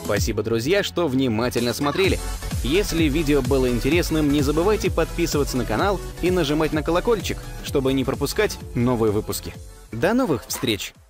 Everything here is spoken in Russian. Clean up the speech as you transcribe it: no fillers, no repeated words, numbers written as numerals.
Спасибо, друзья, что внимательно смотрели. Если видео было интересным, не забывайте подписываться на канал и нажимать на колокольчик, чтобы не пропускать новые выпуски. До новых встреч!